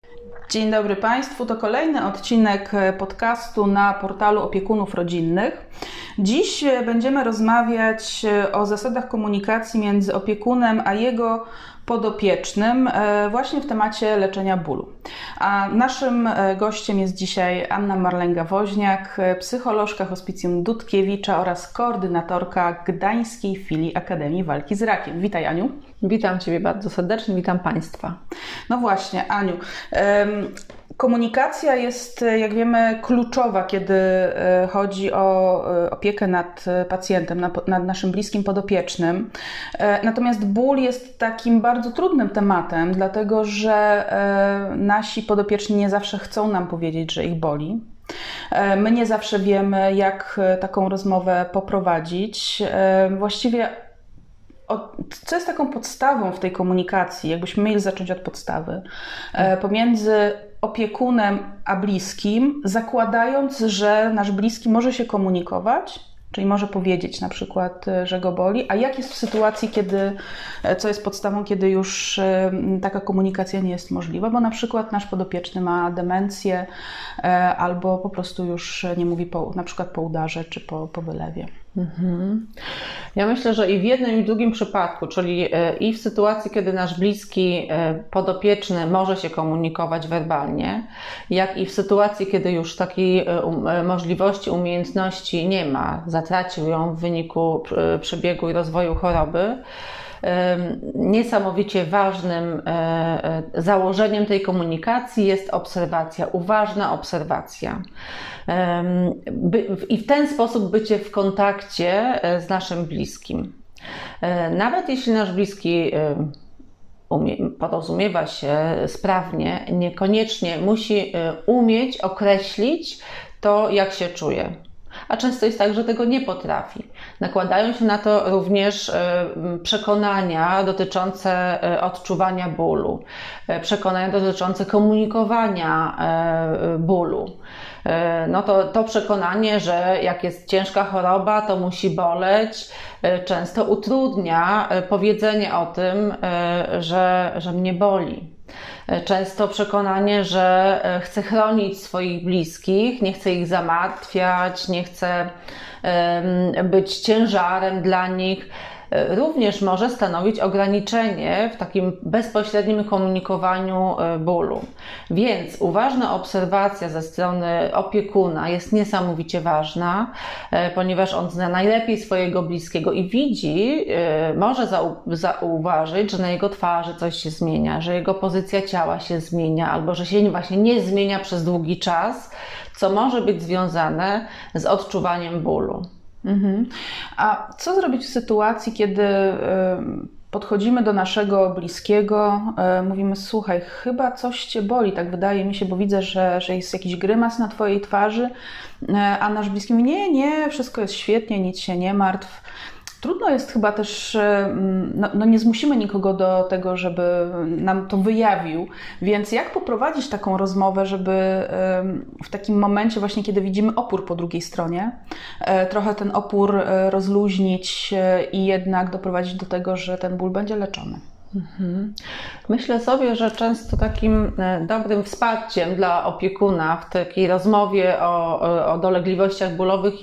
Dzień dobry Państwu, to kolejny odcinek podcastu na portalu opiekunów rodzinnych. Dziś będziemy rozmawiać o zasadach komunikacji między opiekunem a jego podopiecznym właśnie w temacie leczenia bólu. A naszym gościem jest dzisiaj Anna Marlęga-Woźniak, psycholożka Hospicjum Dudkiewicza oraz koordynatorka Gdańskiej Filii Akademii Walki z Rakiem. Witaj, Aniu. Witam Ciebie bardzo serdecznie, witam Państwa. No właśnie, Aniu. Komunikacja jest, jak wiemy, kluczowa, kiedy chodzi o opiekę nad pacjentem, nad naszym bliskim podopiecznym. Natomiast ból jest takim bardzo trudnym tematem, dlatego że nasi podopieczni nie zawsze chcą nam powiedzieć, że ich boli. My nie zawsze wiemy, jak taką rozmowę poprowadzić. Właściwie co jest taką podstawą w tej komunikacji, jakbyśmy mieli zacząć od podstawy, pomiędzy opiekunem a bliskim, zakładając, że nasz bliski może się komunikować, czyli może powiedzieć na przykład, że go boli, a jak jest w sytuacji, co jest podstawą, kiedy już taka komunikacja nie jest możliwa, bo na przykład nasz podopieczny ma demencję albo po prostu już nie mówi na przykład po udarze czy po wylewie. Ja myślę, że i w jednym i w drugim przypadku, czyli i w sytuacji, kiedy nasz bliski podopieczny może się komunikować werbalnie, jak i w sytuacji, kiedy już takiej możliwości, umiejętności nie ma, zatracił ją w wyniku przebiegu i rozwoju choroby, niesamowicie ważnym założeniem tej komunikacji jest obserwacja, uważna obserwacja. I w ten sposób bycie w kontakcie z naszym bliskim. Nawet jeśli nasz bliski porozumiewa się sprawnie, niekoniecznie musi umieć określić to, jak się czuje. A często jest tak, że tego nie potrafi. Nakładają się na to również przekonania dotyczące odczuwania bólu, przekonania dotyczące komunikowania bólu. No to przekonanie, że jak jest ciężka choroba, to musi boleć, często utrudnia powiedzenie o tym, że mnie boli. Często przekonanie, że chce chronić swoich bliskich, nie chce ich zamartwiać, nie chce być ciężarem dla nich, również może stanowić ograniczenie w takim bezpośrednim komunikowaniu bólu. Więc uważna obserwacja ze strony opiekuna jest niesamowicie ważna, ponieważ on zna najlepiej swojego bliskiego i widzi, może zauważyć, że na jego twarzy coś się zmienia, że jego pozycja ciała się zmienia, albo że się właśnie nie zmienia przez długi czas, co może być związane z odczuwaniem bólu. A co zrobić w sytuacji, kiedy podchodzimy do naszego bliskiego, mówimy: słuchaj, chyba coś Cię boli, tak wydaje mi się, bo widzę, że jest jakiś grymas na Twojej twarzy, a nasz bliski mówi: nie, wszystko jest świetnie, nic się nie martw. Trudno jest chyba też, nie zmusimy nikogo do tego, żeby nam to wyjawił, więc jak poprowadzić taką rozmowę, żeby w takim momencie właśnie, kiedy widzimy opór po drugiej stronie, trochę ten opór rozluźnić i jednak doprowadzić do tego, że ten ból będzie leczony. Myślę sobie, że często takim dobrym wsparciem dla opiekuna w takiej rozmowie o dolegliwościach bólowych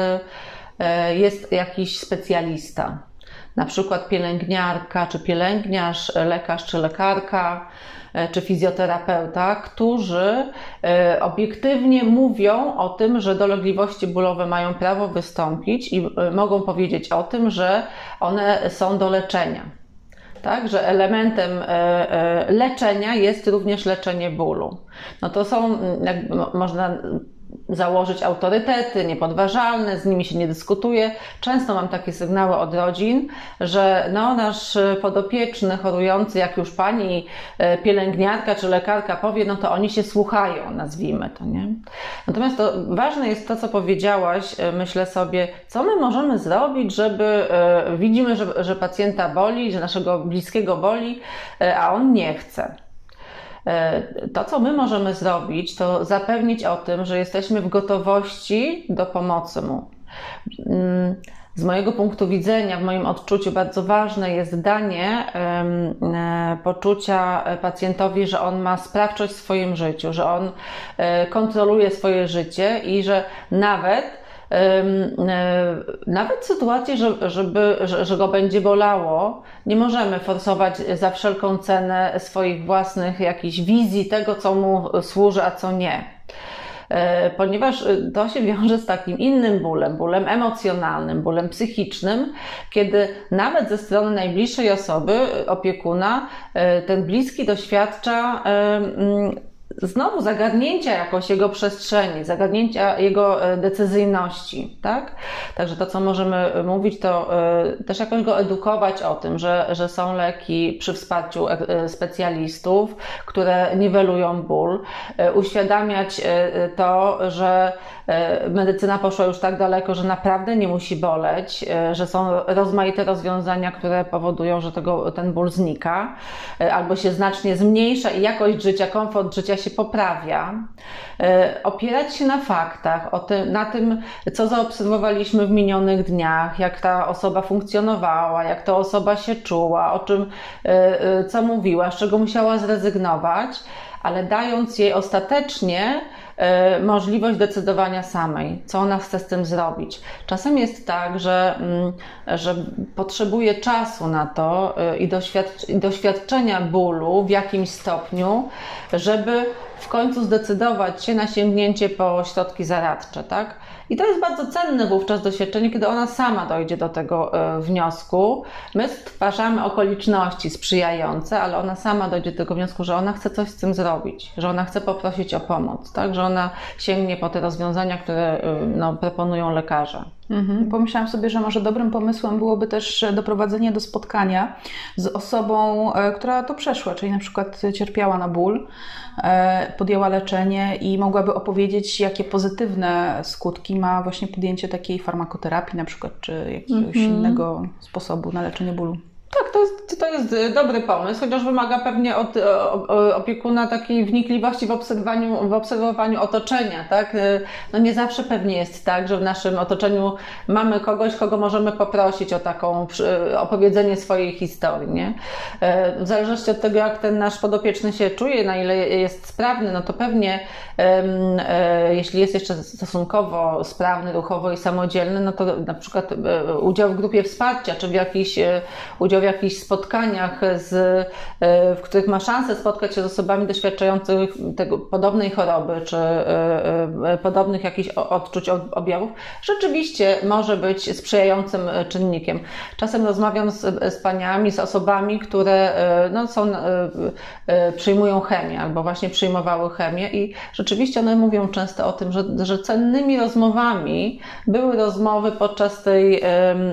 jest jakiś specjalista, na przykład pielęgniarka, czy pielęgniarz, lekarz, czy lekarka, czy fizjoterapeuta, którzy obiektywnie mówią o tym, że dolegliwości bólowe mają prawo wystąpić i mogą powiedzieć o tym, że one są do leczenia. Tak, że elementem leczenia jest również leczenie bólu. No to są, można założyć, autorytety niepodważalne, z nimi się nie dyskutuje. Często mam takie sygnały od rodzin, że nasz podopieczny chorujący, jak już pani pielęgniarka czy lekarka powie, no to oni się słuchają, nazwijmy to, nie? Natomiast ważne jest to, co powiedziałaś, myślę sobie, co my możemy zrobić, żeby widzimy, że pacjenta boli, że naszego bliskiego boli, a on nie chce. To, co my możemy zrobić, to zapewnić o tym, że jesteśmy w gotowości do pomocy mu. Z mojego punktu widzenia, w moim odczuciu bardzo ważne jest danie poczucia pacjentowi, że on ma sprawczość w swoim życiu, że on kontroluje swoje życie i że nawet w sytuacji, że go będzie bolało, nie możemy forsować za wszelką cenę swoich własnych jakichś wizji tego, co mu służy, a co nie. Ponieważ to się wiąże z takim innym bólem emocjonalnym, bólem psychicznym, kiedy nawet ze strony najbliższej osoby, opiekuna, ten bliski doświadcza znowu zagadnięcia jakoś jego przestrzeni, zagadnięcia jego decyzyjności, tak? Także to, co możemy mówić, to też jakoś go edukować o tym, że są leki przy wsparciu specjalistów, które niwelują ból, uświadamiać to, że medycyna poszła już tak daleko, że naprawdę nie musi boleć, że są rozmaite rozwiązania, które powodują, że ten ból znika, albo się znacznie zmniejsza i jakość życia, komfort życia się poprawia. Opierać się na faktach, na tym, co zaobserwowaliśmy w minionych dniach, jak ta osoba funkcjonowała, jak ta osoba się czuła, o czym, co mówiła, z czego musiała zrezygnować, ale dając jej ostatecznie możliwość decydowania samej, co ona chce z tym zrobić. Czasem jest tak, że potrzebuje czasu na to i doświadczenia bólu w jakimś stopniu, żeby w końcu zdecydować się na sięgnięcie po środki zaradcze, tak? I to jest bardzo cenne wówczas doświadczenie, kiedy ona sama dojdzie do tego wniosku. My stwarzamy okoliczności sprzyjające, ale ona sama dojdzie do tego wniosku, że ona chce coś z tym zrobić, że ona chce poprosić o pomoc, tak? Że ona sięgnie po te rozwiązania, które proponują lekarze. Pomyślałam sobie, że może dobrym pomysłem byłoby też doprowadzenie do spotkania z osobą, która to przeszła, czyli na przykład cierpiała na ból, podjęła leczenie i mogłaby opowiedzieć, jakie pozytywne skutki ma właśnie podjęcie takiej farmakoterapii na przykład, czy jakiegoś innego sposobu na leczenie bólu. Tak, to jest dobry pomysł, chociaż wymaga pewnie od opiekuna takiej wnikliwości w obserwowaniu otoczenia, tak? No nie zawsze pewnie jest tak, że w naszym otoczeniu mamy kogoś, kogo możemy poprosić o taką opowiedzenie swojej historii, nie? W zależności od tego, jak ten nasz podopieczny się czuje, na ile jest sprawny, no to pewnie jeśli jest jeszcze stosunkowo sprawny, ruchowo i samodzielny, no to na przykład udział w grupie wsparcia, czy udział w jakichś spotkaniach, w których ma szansę spotkać się z osobami doświadczających podobnej choroby, czy podobnych jakichś odczuć, objawów, rzeczywiście może być sprzyjającym czynnikiem. Czasem rozmawiam z paniami, z osobami, które przyjmują chemię, albo właśnie przyjmowały chemię i rzeczywiście one mówią często o tym, że cennymi rozmowami były rozmowy podczas tej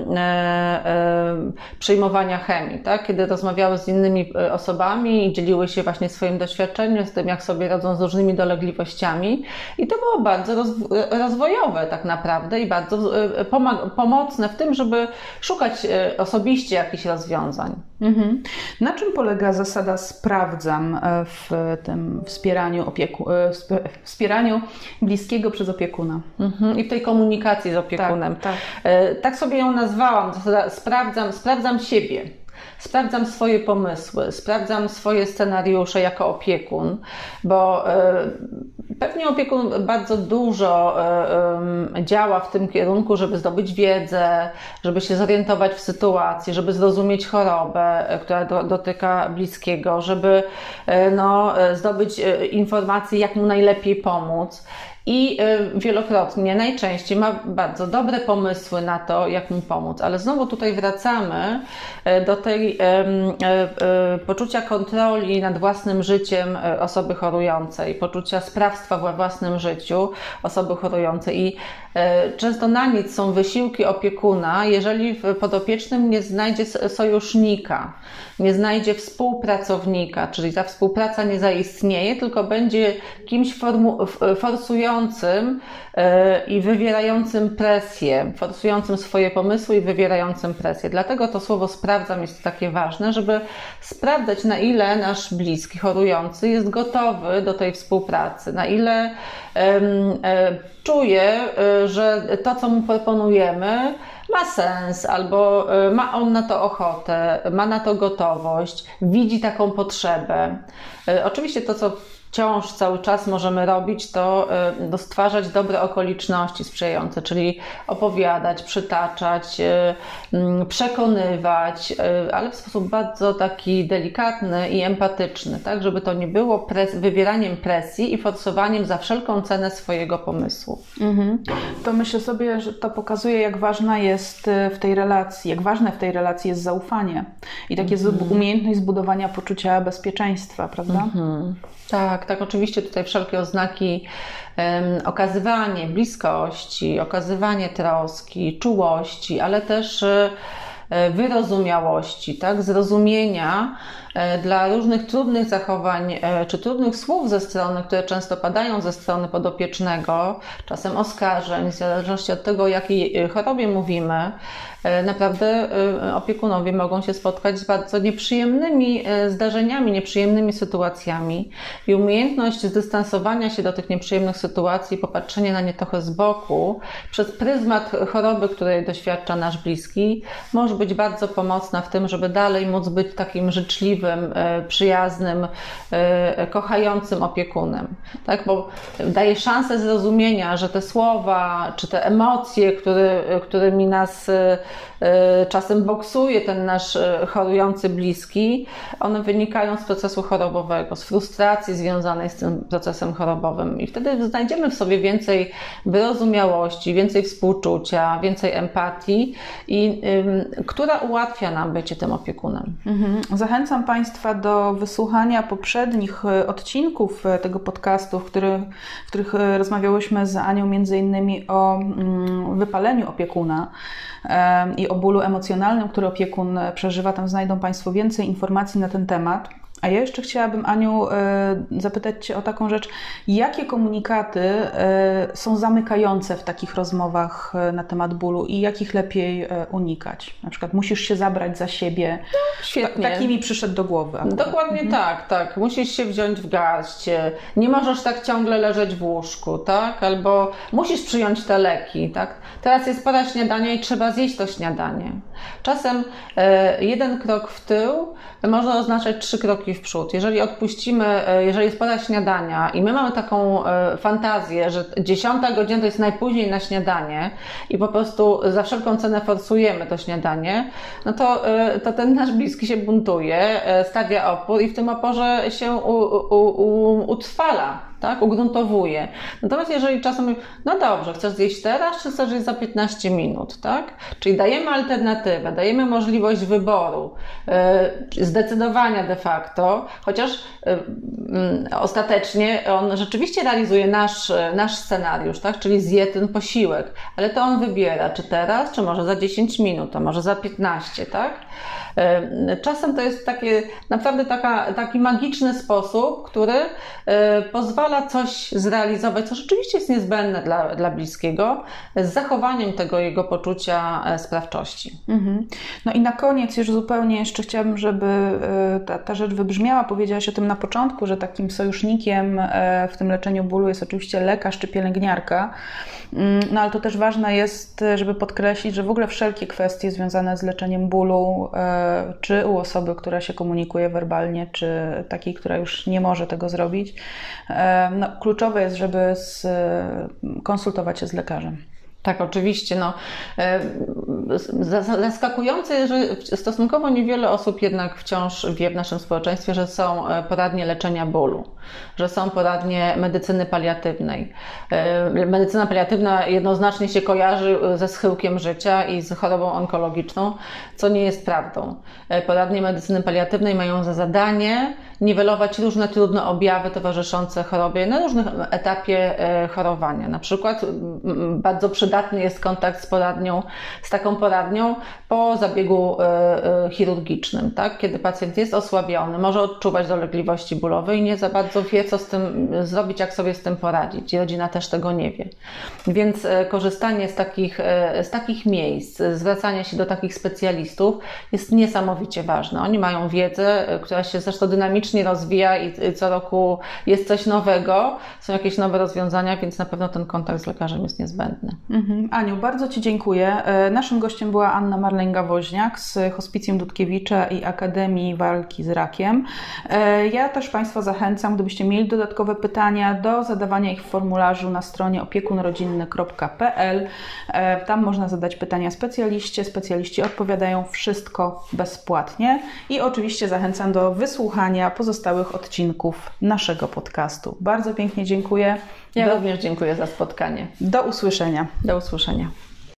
przyjmowania chemii, tak? Kiedy rozmawiały z innymi osobami i dzieliły się właśnie swoim doświadczeniem, z tym, jak sobie radzą z różnymi dolegliwościami. I to było bardzo rozwojowe tak naprawdę i bardzo pomocne w tym, żeby szukać osobiście jakichś rozwiązań. Na czym polega zasada sprawdzam w tym wspieraniu bliskiego przez opiekuna? I w tej komunikacji z opiekunem. Tak sobie ją nazwałam, zasada sprawdzam siebie. Sprawdzam swoje pomysły, sprawdzam swoje scenariusze jako opiekun, bo pewnie opiekun bardzo dużo działa w tym kierunku, żeby zdobyć wiedzę, żeby się zorientować w sytuacji, żeby zrozumieć chorobę, która dotyka bliskiego, żeby zdobyć informacje, jak mu najlepiej pomóc. I wielokrotnie, najczęściej ma bardzo dobre pomysły na to, jak mu pomóc. Ale znowu tutaj wracamy do tej poczucia kontroli nad własnym życiem osoby chorującej, poczucia sprawstwa we własnym życiu osoby chorującej. I często na nic są wysiłki opiekuna, jeżeli w podopiecznym nie znajdzie sojusznika, nie znajdzie współpracownika, czyli ta współpraca nie zaistnieje, tylko będzie kimś forsującym i wywierającym presję, forsującym swoje pomysły i wywierającym presję. Dlatego to słowo sprawdzam jest takie ważne, żeby sprawdzać, na ile nasz bliski, chorujący jest gotowy do tej współpracy, na ile czuje, że to, co mu proponujemy, ma sens, albo ma on na to ochotę, ma na to gotowość, widzi taką potrzebę. Oczywiście to, co wciąż cały czas możemy robić, to stwarzać dobre okoliczności sprzyjające, czyli opowiadać, przytaczać, przekonywać, ale w sposób bardzo taki delikatny i empatyczny, tak, żeby to nie było wywieraniem presji i forsowaniem za wszelką cenę swojego pomysłu. To myślę sobie, że to pokazuje, jak ważna jest w tej relacji, jak ważne w tej relacji jest zaufanie i takie umiejętność zbudowania poczucia bezpieczeństwa, prawda? Tak, oczywiście tutaj wszelkie oznaki, okazywanie bliskości, okazywanie troski, czułości, ale też wyrozumiałości, tak, zrozumienia dla różnych trudnych zachowań czy trudnych słów ze strony, które często padają ze strony podopiecznego, czasem oskarżeń, w zależności od tego, o jakiej chorobie mówimy. Naprawdę opiekunowie mogą się spotkać z bardzo nieprzyjemnymi zdarzeniami, nieprzyjemnymi sytuacjami i umiejętność zdystansowania się do tych nieprzyjemnych sytuacji, popatrzenie na nie trochę z boku, przez pryzmat choroby, której doświadcza nasz bliski, może być bardzo pomocna w tym, żeby dalej móc być takim życzliwym, przyjaznym, kochającym opiekunem. Tak? Bo daje szansę zrozumienia, że te słowa, czy te emocje, którymi nas czasem boksuje ten nasz chorujący bliski, one wynikają z procesu chorobowego, z frustracji związanej z tym procesem chorobowym i wtedy znajdziemy w sobie więcej wyrozumiałości, więcej współczucia, więcej empatii, która ułatwia nam bycie tym opiekunem. Zachęcam Państwa do wysłuchania poprzednich odcinków tego podcastu, w których rozmawiałyśmy z Anią między innymi o wypaleniu opiekuna i o bólu emocjonalnym, który opiekun przeżywa. Tam znajdą Państwo więcej informacji na ten temat. A ja jeszcze chciałabym, Aniu, zapytać Cię o taką rzecz. Jakie komunikaty są zamykające w takich rozmowach na temat bólu i jakich lepiej unikać? Na przykład musisz się zabrać za siebie. Świetnie. Taki mi przyszedł do głowy. Akurat. Dokładnie tak. Musisz się wziąć w garść. Nie możesz tak ciągle leżeć w łóżku, tak? Albo musisz przyjąć te leki, tak? Teraz jest pora śniadania i trzeba zjeść to śniadanie. Czasem jeden krok w tył może oznaczać 3 kroki w przód. Jeżeli odpuścimy, jeżeli jest pora śniadania i my mamy taką fantazję, że 10 godzina to jest najpóźniej na śniadanie i po prostu za wszelką cenę forsujemy to śniadanie, no to ten nasz bliski się buntuje, stawia opór i w tym oporze się utrwala. Tak, ugruntowuje. Natomiast jeżeli czasem, no dobrze, chcesz zjeść teraz, czy chcesz zjeść za 15 minut, tak? Czyli dajemy alternatywę, dajemy możliwość wyboru, zdecydowania de facto, chociaż ostatecznie on rzeczywiście realizuje nasz scenariusz, tak? Czyli zje ten posiłek, ale to on wybiera, czy teraz, czy może za 10 minut, a może za 15, tak? Czasem to jest naprawdę taki magiczny sposób, który pozwala coś zrealizować, co rzeczywiście jest niezbędne dla bliskiego, z zachowaniem tego jego poczucia sprawczości. No i na koniec już zupełnie jeszcze chciałabym, żeby ta rzecz wybrzmiała. Powiedziałaś o tym na początku, że takim sojusznikiem w tym leczeniu bólu jest oczywiście lekarz czy pielęgniarka. No ale to też ważne jest, żeby podkreślić, że w ogóle wszelkie kwestie związane z leczeniem bólu, czy u osoby, która się komunikuje werbalnie, czy takiej, która już nie może tego zrobić, no, kluczowe jest, żeby konsultować się z lekarzem. Tak, oczywiście. No, zaskakujące jest, że stosunkowo niewiele osób jednak wciąż wie w naszym społeczeństwie, że są poradnie leczenia bólu, że są poradnie medycyny paliatywnej. Medycyna paliatywna jednoznacznie się kojarzy ze schyłkiem życia i z chorobą onkologiczną, co nie jest prawdą. Poradnie medycyny paliatywnej mają za zadanie niwelować różne trudne objawy towarzyszące chorobie na różnym etapie chorowania. Na przykład bardzo przydatny jest kontakt z taką poradnią po zabiegu chirurgicznym, tak? Kiedy pacjent jest osłabiony, może odczuwać dolegliwości bólowe i nie za bardzo wie, co z tym zrobić, jak sobie z tym poradzić. I rodzina też tego nie wie. Więc korzystanie z takich miejsc, zwracanie się do takich specjalistów jest niesamowicie ważne. Oni mają wiedzę, która się zresztą dynamicznie dynamicznie rozwija i co roku jest coś nowego, są jakieś nowe rozwiązania, więc na pewno ten kontakt z lekarzem jest niezbędny. Aniu, bardzo Ci dziękuję. Naszym gościem była Anna Marlęga-Woźniak z Hospicjum Dudkiewicza i Akademii Walki z Rakiem. Ja też Państwa zachęcam, gdybyście mieli dodatkowe pytania, do zadawania ich w formularzu na stronie opiekunrodzinny.pl. Tam można zadać pytania specjaliście. Specjaliści odpowiadają, wszystko bezpłatnie. I oczywiście zachęcam do wysłuchania pozostałych odcinków naszego podcastu. Bardzo pięknie dziękuję. Ja również dziękuję za spotkanie. Do usłyszenia. Do usłyszenia.